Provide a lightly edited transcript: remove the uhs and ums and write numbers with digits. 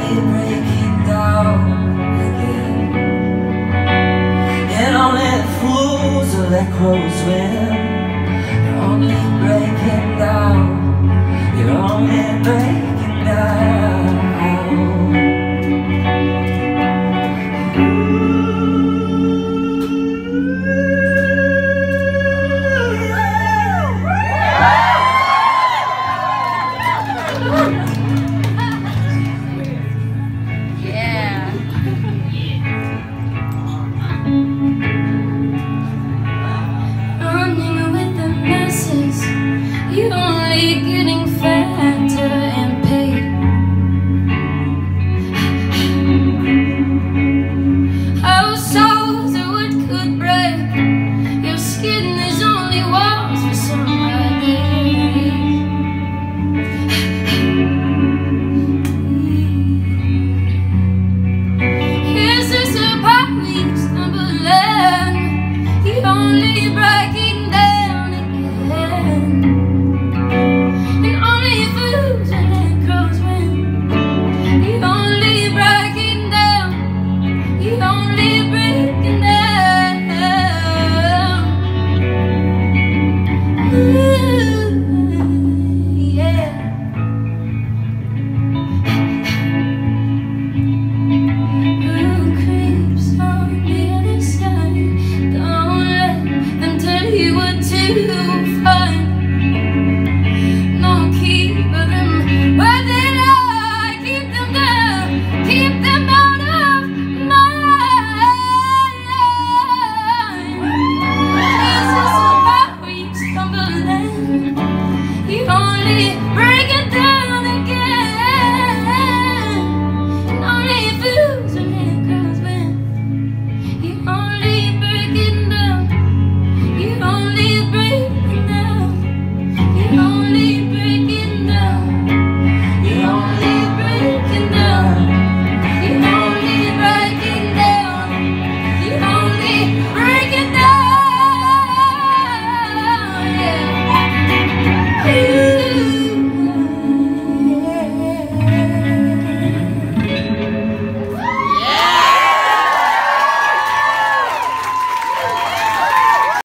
only breaking down again. And only the fools of that crow's swim. You're only breaking down. You're only breaking down. Running with the masses, you're only getting fatter and paid. Our souls are what could break. Your skin is only walls for summer days. Here's this apart we stumbling. You only breaking down again. And only fools and that crows win. You only breaking down. You only breaking down. Ooh, yeah. Who creeps on the other side? Don't let them tell you what to find. No, keep them where they lie. Keep them down. Keep them out of mind. This is about where you stumbling. You only break it down.